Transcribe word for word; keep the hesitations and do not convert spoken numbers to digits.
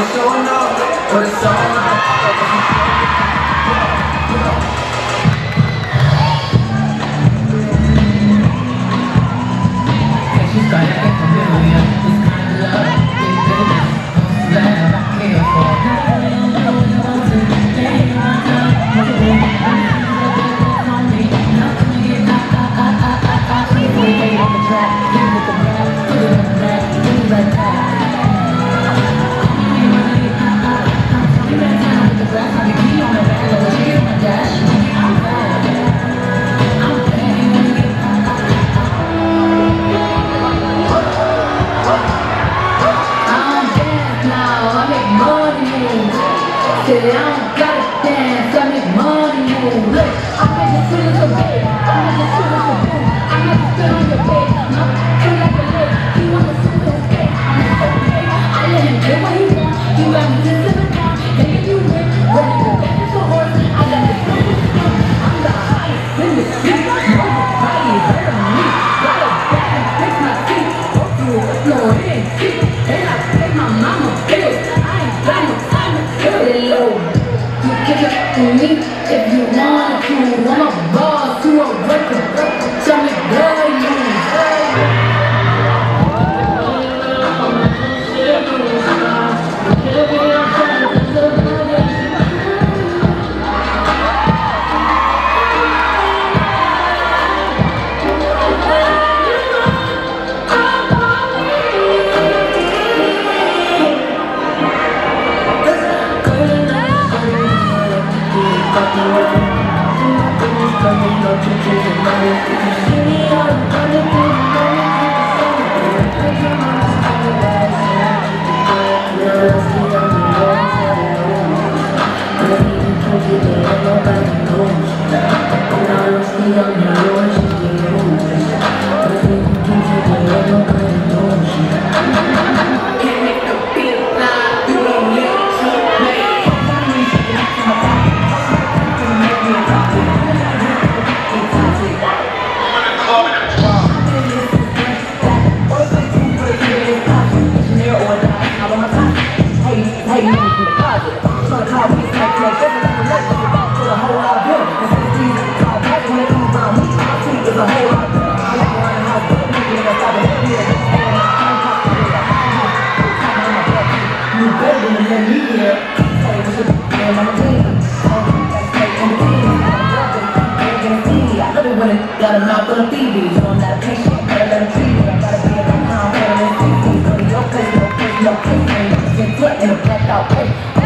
showing off, but it's all about. She's got it from million. This kind of love, big business. I'm glad I care for. I don't gotta dance, I make money move. Look, I make it feel like a bed, I make it feel like a boom. I make it feel on your bed, I feel like a leg. He wanna sit with his bed, I'm okay. I let him get what he wants, you got me to sit down. Maybe you win, ready to bet it's a horse. I got the feel with him, I'm the highest in the street. Nobody heard of me, got a bag and fix my teeth. Go through it, no, it ain't cheap. And I pay my mama bills, I ain't got no time to feel it low. You give it to me if you want to. I'm a boss to a worker. Tell me where you got a mouth on a T V, so I'm not a patient, better let him treat me. I gotta be in my town, better than C C. Go to your place, no place, no place, ain't just get in a blacked out place.